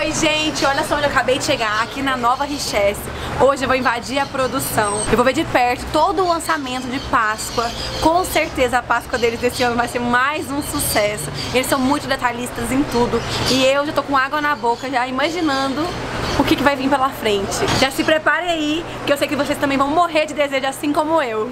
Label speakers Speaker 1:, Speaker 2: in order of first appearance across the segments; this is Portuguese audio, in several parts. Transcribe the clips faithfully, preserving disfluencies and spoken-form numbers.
Speaker 1: Oi gente, olha só onde eu acabei de chegar, aqui na Nova Richesse. Hoje eu vou invadir a produção, eu vou ver de perto todo o lançamento de Páscoa. Com certeza a Páscoa deles desse ano vai ser mais um sucesso. Eles são muito detalhistas em tudo e eu já tô com água na boca, já imaginando o que, que vai vir pela frente. Já se preparem aí, que eu sei que vocês também vão morrer de desejo assim como eu.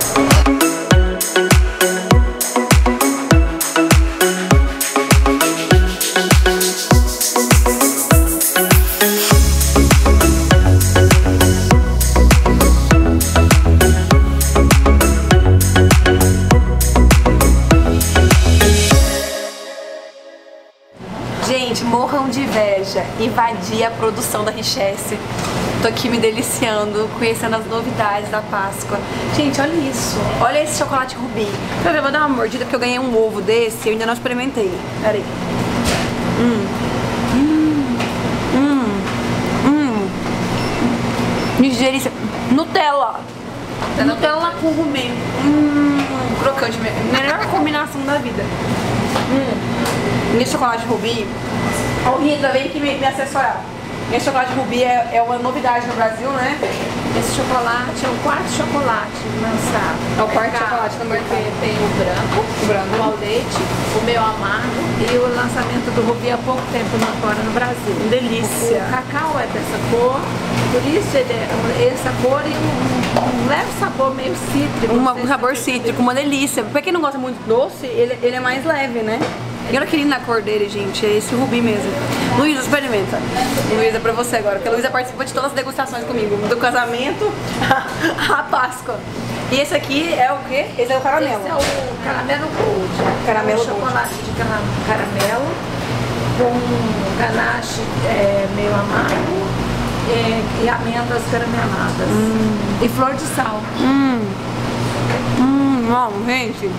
Speaker 1: Gente, morram de inveja, invadir a produção da Richesse. Tô aqui me deliciando, conhecendo as novidades da Páscoa. Gente, olha isso, olha esse chocolate rubi. Eu vou dar uma mordida porque eu ganhei um ovo desse e eu ainda não experimentei. Pera aí. Hum. Hum. Hum. Hum. Que delícia. Nutella. Tá Nutella com rubi. Hum. Crocante mesmo. Melhor combinação da vida. Hum. Esse chocolate rubi, o Rita vem aqui me, me assessorar. Esse chocolate rubi é, é uma novidade no Brasil, né?
Speaker 2: Esse chocolate é o quarto chocolate lançado.
Speaker 1: É o quarto chocolate no
Speaker 2: porque
Speaker 1: mercado.
Speaker 2: tem o branco,
Speaker 1: o branco,
Speaker 2: o ao leite, o meio amargo e o lançamento do rubi há pouco tempo fora no Brasil.
Speaker 1: Delícia!
Speaker 2: O cacau é dessa cor, por isso ele é essa cor e um, um leve sabor meio cítrico.
Speaker 1: Uma, um sabor cítrico, uma delícia. Pra quem não gosta muito de doce, ele, ele é mais leve, né? E olha que lindo na cor dele, gente, é esse rubi mesmo. Luísa, experimenta. Luísa, pra você agora, porque a Luísa participa de todas as degustações comigo, do casamento à Páscoa. E esse aqui é o quê? Esse é o caramelo.
Speaker 2: Esse é o caramelo gold.
Speaker 1: Caramelo
Speaker 2: é um chocolate de caramelo com ganache é, meio amargo é, e amêndoas carameladas. Hum. E flor de sal.
Speaker 1: Hum. Hum, bom, gente.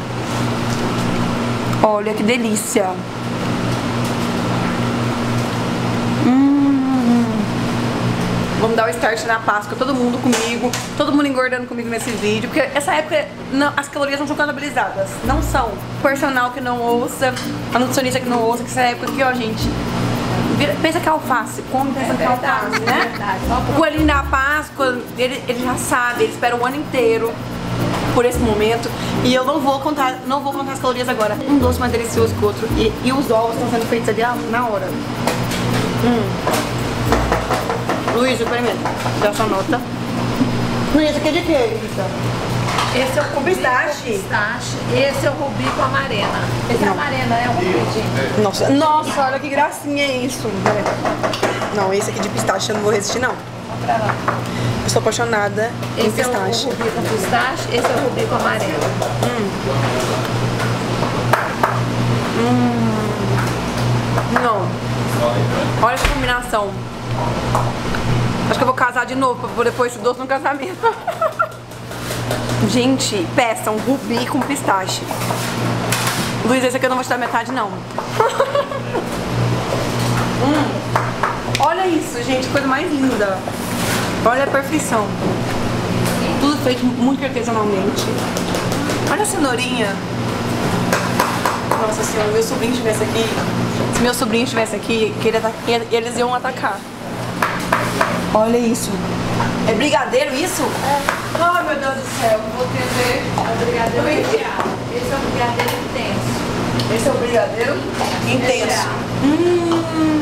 Speaker 1: Olha que delícia! Hum. Vamos dar o start na Páscoa, todo mundo comigo, todo mundo engordando comigo nesse vídeo, porque essa época não, as calorias não são contabilizadas, não são. O personal que não ouça, a nutricionista que não ouça, que essa época aqui, ó, gente, pensa que é alface, come pensa que é alface, né? O coelhinho da Páscoa, ele, ele já sabe, ele espera o ano inteiro por esse momento e eu não vou contar, não vou contar as calorias agora. Um doce mais delicioso que o outro e, e os ovos estão sendo feitos ali na hora. Hum. Luísa, experimenta. Dá sua nota. Luísa, aqui é de quê, Luísa?
Speaker 2: Esse é o rubi
Speaker 1: pistache.
Speaker 2: com pistache. Esse é o rubi com amarena. Esse é amarena, é um rubidinho.
Speaker 1: Nossa, nossa, olha que gracinha é isso. Não, esse aqui de pistache eu não vou resistir, não.
Speaker 2: Vamos pra lá.
Speaker 1: Eu sou apaixonada em
Speaker 2: esse
Speaker 1: pistache.
Speaker 2: Esse é o rubi com pistache, esse é o rubi com amarelo.
Speaker 1: Hum. Hum. Não. Olha essa combinação. Acho que eu vou casar de novo pra poder pôr esse doce no casamento. Gente, peçam rubi com pistache. Luiz, esse aqui eu não vou te dar metade, não. Hum. Olha isso, gente, coisa mais linda. Olha a perfeição. Tudo feito muito artesanalmente. Olha a cenourinha. Nossa senhora, meu sobrinho estivesse aqui. Se meu sobrinho estivesse aqui, que ele eles iam atacar. Olha isso. É brigadeiro isso?
Speaker 2: É.
Speaker 1: Ai, meu Deus do céu, vou entender.
Speaker 2: É o brigadeiro recheado. Esse é o brigadeiro intenso.
Speaker 1: Esse é o brigadeiro intenso. Hum.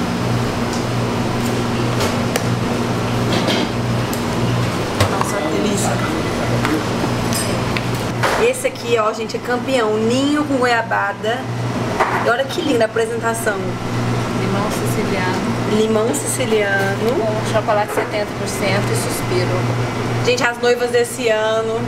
Speaker 1: Esse aqui, ó, gente, é campeão. Ninho com goiabada. E olha que linda a apresentação.
Speaker 2: Limão siciliano.
Speaker 1: Limão siciliano.
Speaker 2: Com chocolate setenta por cento e suspiro.
Speaker 1: Gente, as noivas desse ano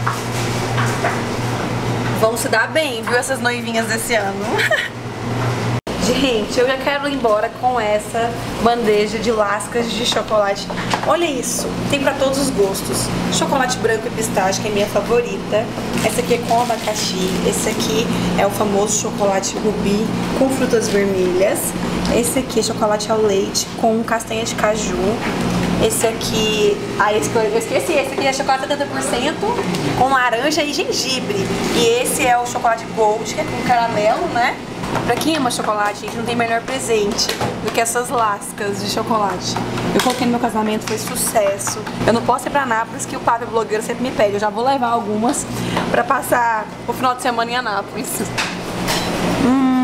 Speaker 1: vão se dar bem, viu? Essas noivinhas desse ano. Gente, eu já quero ir embora com essa bandeja de lascas de chocolate. Olha isso, tem pra todos os gostos. Chocolate branco e pistache, que é minha favorita. Essa aqui é com abacaxi. Esse aqui é o famoso chocolate rubi com frutas vermelhas. Esse aqui é chocolate ao leite com castanha de caju. Esse aqui, ah, esse que eu esqueci, esse aqui é chocolate setenta por cento com laranja e gengibre. E esse é o chocolate gold, que é com caramelo, né? Pra quem ama chocolate, gente, não tem melhor presente do que essas lascas de chocolate. Eu coloquei no meu casamento, foi sucesso. Eu não posso ir pra Anápolis, que o Papo Blogueiro sempre me pede. Eu já vou levar algumas pra passar o final de semana em Anápolis. Hum.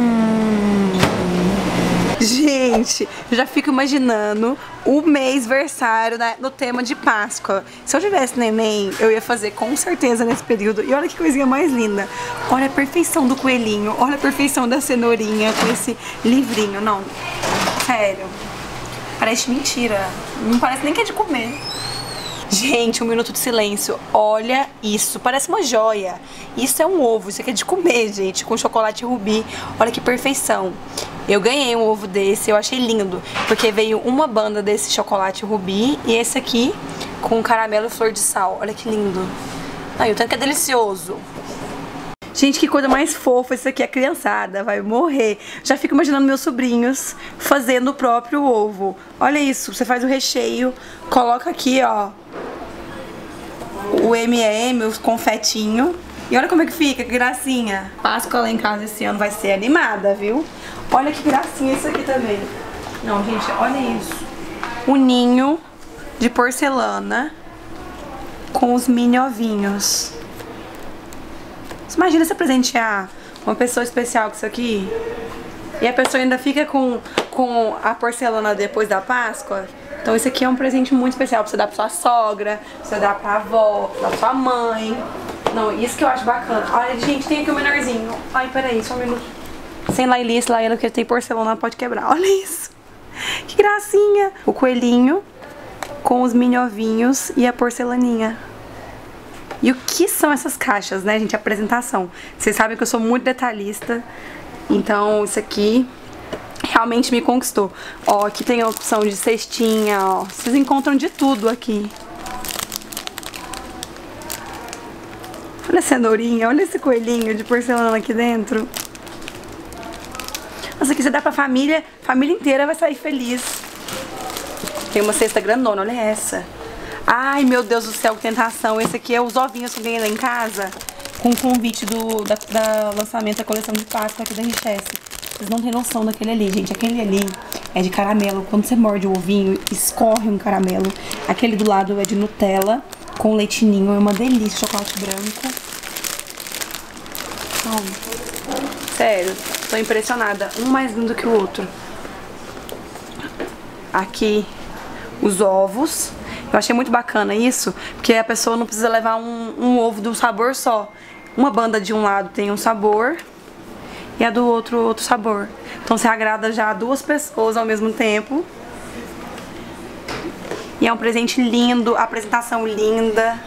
Speaker 1: Gente, eu já fico imaginando o mês-versário, né, no tema de Páscoa. Se eu tivesse neném, eu ia fazer com certeza nesse período. E olha que coisinha mais linda. Olha a perfeição do coelhinho. Olha a perfeição da cenourinha com esse livrinho. Não, sério. Parece mentira. Não parece nem que é de comer. Gente, um minuto de silêncio. Olha isso, parece uma joia. Isso é um ovo, isso aqui é de comer, gente, com chocolate rubi. Olha que perfeição. Eu ganhei um ovo desse, eu achei lindo, porque veio uma banda desse chocolate rubi e esse aqui com caramelo e flor de sal. Olha que lindo. Ai, o tanto que é delicioso. Gente, que coisa mais fofa isso aqui, a criançada vai morrer. Já fico imaginando meus sobrinhos fazendo o próprio ovo. Olha isso, você faz o recheio, coloca aqui, ó, o M e M, os confetinho. E olha como é que fica, que gracinha. Páscoa lá em casa esse ano vai ser animada, viu? Olha que gracinha isso aqui também. Não, gente, olha isso. O ninho de porcelana com os mini ovinhos. Você imagina você presentear uma pessoa especial com isso aqui? E a pessoa ainda fica com, com a porcelana depois da Páscoa? Então isso aqui é um presente muito especial pra você dar pra sua sogra, pra você dar pra avó, pra dar pra sua mãe. Não, isso que eu acho bacana. Olha, gente, tem aqui o um menorzinho. Ai, peraí, só um minuto. Sem Lailice, Laila, porque tem porcelana, pode quebrar. Olha isso. Que gracinha. O coelhinho com os mini ovinhos e a porcelaninha. E o que são essas caixas, né, gente? Apresentação. Vocês sabem que eu sou muito detalhista. Então, isso aqui realmente me conquistou. Ó, aqui tem a opção de cestinha, ó. Vocês encontram de tudo aqui. Olha a cenourinha, olha esse coelhinho de porcelana aqui dentro. Nossa, aqui você dá pra família, família inteira vai sair feliz. Tem uma cesta grandona, olha essa. Ai, meu Deus do céu, que tentação. Esse aqui é os ovinhos que vem lá em casa, com o convite do da, da lançamento da coleção de Páscoa aqui da Richesse. Vocês não têm noção daquele ali, gente. Aquele ali é de caramelo. Quando você morde o ovinho, escorre um caramelo. Aquele do lado é de Nutella com leite ninho. É uma delícia, chocolate branco. Oh, sério, tô impressionada. Um mais lindo que o outro. Aqui, os ovos. Eu achei muito bacana isso, porque a pessoa não precisa levar um, um ovo de um sabor só. Uma banda de um lado tem um sabor e a do outro, outro sabor. Então você agrada já duas pessoas ao mesmo tempo. E é um presente lindo, a apresentação linda.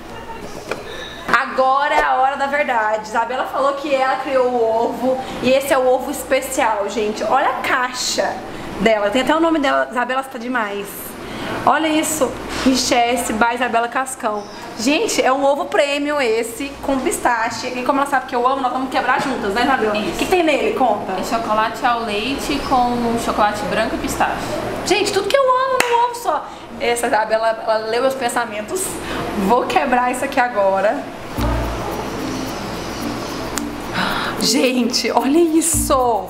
Speaker 1: Agora é a hora da verdade. Isabela falou que ela criou o ovo e esse é o ovo especial, gente. Olha a caixa dela, tem até o nome dela, Isabela está demais. Olha isso, Richesse by Isabela Cascão. Gente, é um ovo premium esse, com pistache. E como ela sabe que eu amo, nós vamos quebrar juntas, né, Isabela? O que tem nele? Conta.
Speaker 3: É chocolate ao leite com chocolate branco e pistache.
Speaker 1: Gente, tudo que eu amo no ovo só. Essa Isabela, ela leu meus pensamentos. Vou quebrar isso aqui agora. Gente, olha isso.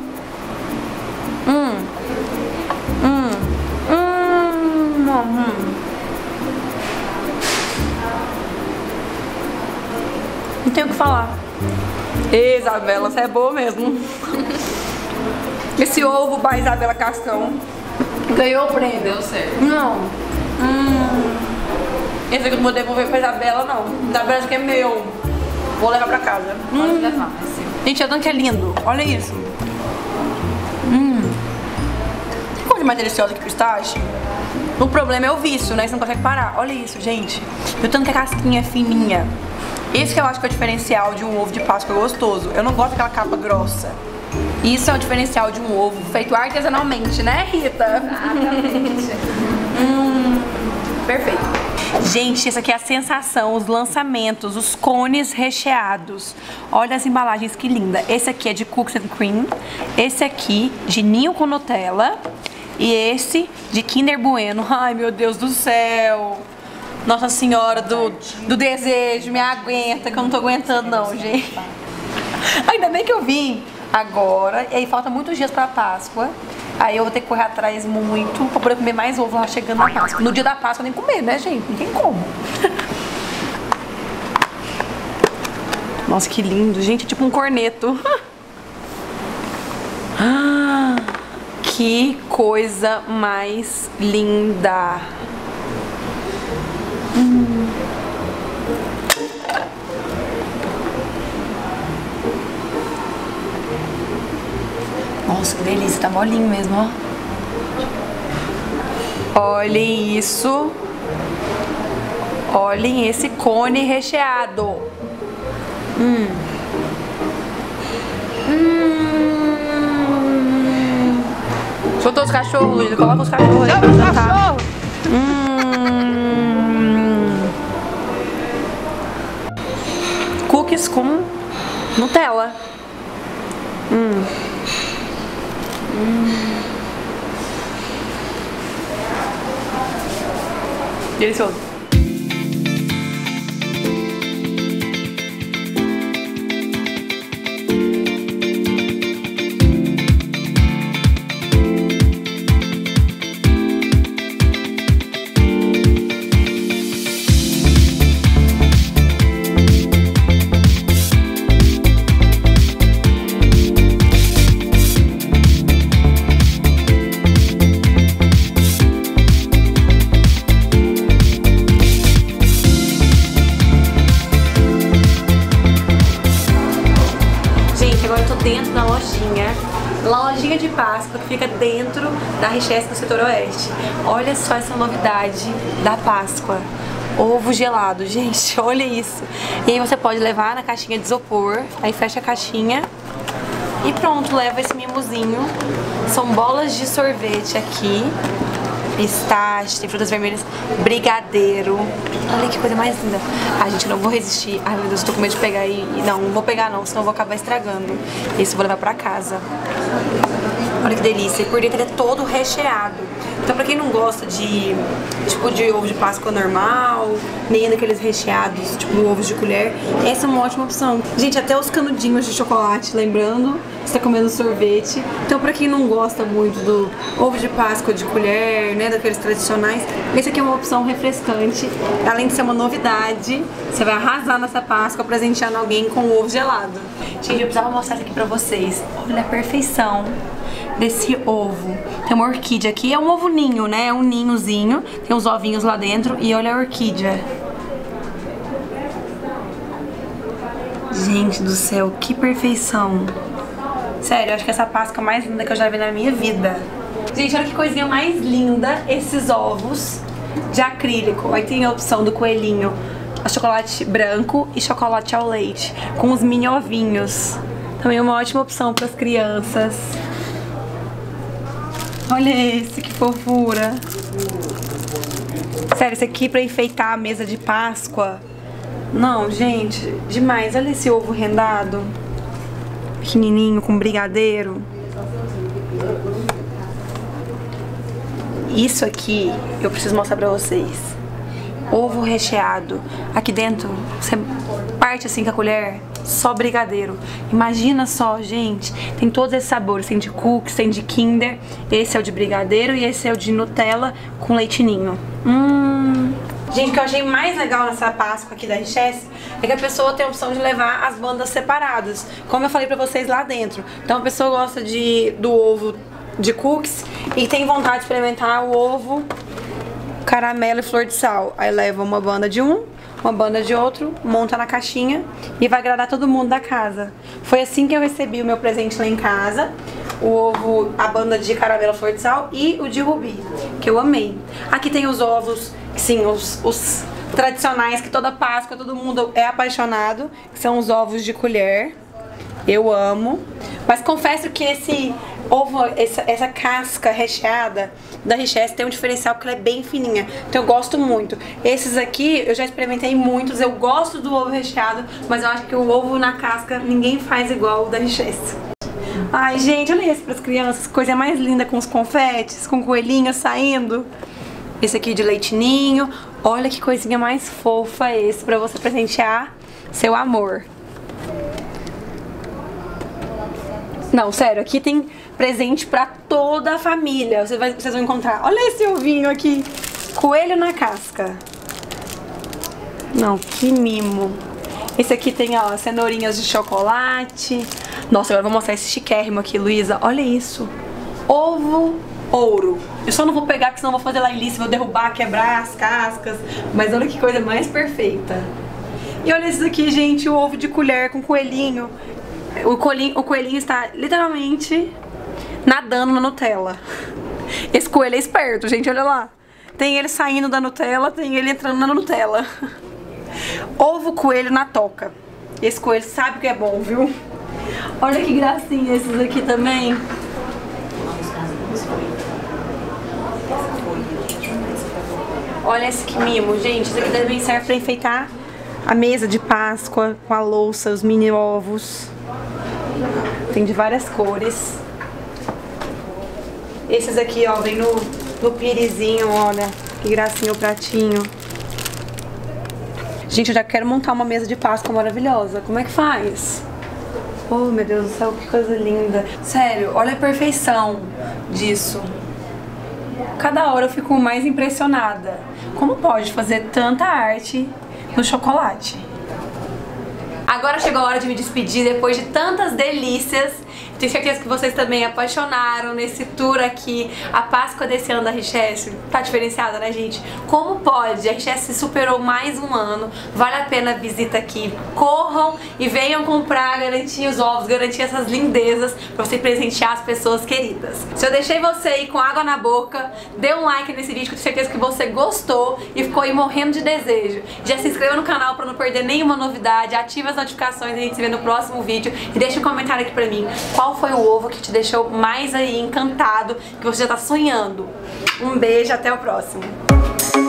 Speaker 1: Hum. Hum. Hum. Hum. Não tenho o que falar. Ei, Isabela, você é boa mesmo. Esse ovo by Isabela Cascão ganhou o prêmio.
Speaker 3: Deu certo.
Speaker 1: Não. Hum. Esse aqui eu não vou devolver pra Isabela, não. Isabela, acho que é meu. Vou levar pra casa.
Speaker 3: Pode
Speaker 1: hum.
Speaker 3: levar, é seu.
Speaker 1: Gente, é tanto que é lindo. Olha isso. Hum. Que coisa mais deliciosa que pistache. O problema é o vício, né? Você não consegue parar. Olha isso, gente. E o tanto que a casquinha é fininha. Esse que eu acho que é o diferencial de um ovo de Páscoa gostoso. Eu não gosto daquela capa grossa. Isso é o diferencial de um ovo feito artesanalmente, né, Rita?
Speaker 3: Exatamente.
Speaker 1: hum, perfeito. Gente, essa aqui é a sensação, os lançamentos, os cones recheados. Olha as embalagens, que linda. Esse aqui é de Cookies and Cream. Esse aqui de ninho com Nutella. E esse de Kinder Bueno. Ai, meu Deus do céu. Nossa Senhora do, do desejo, me aguenta, que eu não tô aguentando não, gente. Ainda bem que eu vim agora. E aí falta muitos dias pra Páscoa. Aí eu vou ter que correr atrás muito pra poder comer mais ovo lá chegando na Páscoa. No dia da Páscoa nem comer, né, gente? Não tem como. Nossa, que lindo. Gente, é tipo um corneto. Ah, que coisa mais linda. Hum. Nossa, que delícia, tá molinho mesmo, ó. Olhem isso. Olhem esse cone recheado. Hum. Hum. Soltou os cachorros, Luísa. Coloca os cachorros aí pra jantar. Hum. Cookies com Nutella. Hum. Hum. Delicioso. Dentro da lojinha, lojinha de Páscoa que fica dentro da Richesse do setor oeste. Olha só essa novidade da Páscoa, ovo gelado, gente, olha isso. E aí você pode levar na caixinha de isopor, aí fecha a caixinha e pronto, leva esse mimozinho. São bolas de sorvete aqui, pistache, tem frutas vermelhas, brigadeiro. Olha que coisa mais linda. Ai, gente, não vou resistir. Ai, meu Deus, tô com medo de pegar e... Não, não vou pegar não, senão eu vou acabar estragando. Esse eu vou levar pra casa. Olha que delícia. E por dentro ele é todo recheado. Então pra quem não gosta de, tipo, de ovo de Páscoa normal, nem daqueles recheados, tipo, ovos de colher, essa é uma ótima opção. Gente, até os canudinhos de chocolate, lembrando, você tá comendo sorvete. Então pra quem não gosta muito do ovo de Páscoa de colher, né, daqueles tradicionais, esse aqui é uma opção refrescante. Além de ser uma novidade, você vai arrasar nessa Páscoa presenteando alguém com o ovo gelado. Gente, eu precisava mostrar isso aqui pra vocês. Olha a perfeição desse ovo. Tem uma orquídea aqui, é um ovo ninho, né? É um ninhozinho, tem uns ovinhos lá dentro e olha a orquídea. Gente do céu, que perfeição. Sério, eu acho que essa Páscoa é mais linda que eu já vi na minha vida. Gente, olha que coisinha mais linda esses ovos de acrílico. Aí tem a opção do coelhinho, a chocolate branco e chocolate ao leite, com os mini ovinhos. Também é uma ótima opção para as crianças. Olha esse, que fofura. Sério, esse aqui pra enfeitar a mesa de Páscoa. Não, gente, demais. Olha esse ovo rendado. Pequenininho, com brigadeiro. Isso aqui eu preciso mostrar pra vocês. Ovo recheado. Aqui dentro, você parte assim com a colher, só brigadeiro. Imagina só, gente. Tem todos esses sabores. Tem de cookies, tem de Kinder. Esse é o de brigadeiro e esse é o de Nutella com leite ninho. Hum... Gente, o que eu achei mais legal nessa Páscoa aqui da Richesse é que a pessoa tem a opção de levar as bandas separadas, como eu falei pra vocês lá dentro. Então a pessoa gosta de, do ovo de cookies e tem vontade de experimentar o ovo caramelo e flor de sal. Aí leva uma banda de um, uma banda de outro, monta na caixinha e vai agradar todo mundo da casa. Foi assim que eu recebi o meu presente lá em casa. O ovo, a banda de caramelo, flor de sal e o de rubi, que eu amei. Aqui tem os ovos, sim, os, os tradicionais que toda Páscoa todo mundo é apaixonado, que são os ovos de colher. Eu amo. Mas confesso que esse ovo, essa, essa casca recheada da Richesse tem um diferencial porque ela é bem fininha. Então eu gosto muito. Esses aqui eu já experimentei muitos. Eu gosto do ovo recheado, mas eu acho que o ovo na casca ninguém faz igual o da Richesse. Ai, gente, olha esse para as crianças. Coisa mais linda, com os confetes, com coelhinhos saindo. Esse aqui de leite ninho. Olha que coisinha mais fofa esse para você presentear seu amor. Não, sério, aqui tem presente pra toda a família. Vocês, vai, vocês vão encontrar. Olha esse ovinho aqui. Coelho na casca. Não, que mimo. Esse aqui tem, ó, cenourinhas de chocolate. Nossa, agora eu vou mostrar esse chiquérrimo aqui, Luísa. Olha isso. Ovo ouro. Eu só não vou pegar, porque senão eu vou fazer lá em lista, vou derrubar, quebrar as cascas. Mas olha que coisa mais perfeita. E olha isso aqui, gente, o ovo de colher com coelhinho. O coelhinho, o coelhinho está literalmente nadando na Nutella. Esse coelho é esperto, gente, olha lá. Tem ele saindo da Nutella, tem ele entrando na Nutella. Ovo coelho na toca. Esse coelho sabe que é bom, viu? Olha que gracinha esses aqui também. Olha esse que mimo, gente. Isso aqui também serve pra enfeitar a mesa de Páscoa com a louça, os mini ovos. Tem de várias cores. Esses aqui, ó, vem no, no pirizinho, olha. Que gracinha o pratinho. Gente, eu já quero montar uma mesa de Páscoa maravilhosa. Como é que faz? Oh, meu Deus do céu, que coisa linda. Sério, olha a perfeição disso. Cada hora eu fico mais impressionada. Como pode fazer tanta arte no chocolate? Agora chegou a hora de me despedir depois de tantas delícias. Tenho certeza que vocês também apaixonaram nesse tour aqui. A Páscoa desse ano da Richesse tá diferenciada, né, gente? Como pode? A Richesse superou mais um ano. Vale a pena a visita aqui. Corram e venham comprar, garantir os ovos, garantir essas lindezas pra você presentear as pessoas queridas. Se eu deixei você aí com água na boca, dê um like nesse vídeo, que eu tenho certeza que você gostou e ficou aí morrendo de desejo. Já se inscreva no canal pra não perder nenhuma novidade, ative as notificações e a gente se vê no próximo vídeo. E deixa um comentário aqui pra mim. Qual foi o ovo que te deixou mais aí encantado, que você já tá sonhando? Um beijo, até o próximo.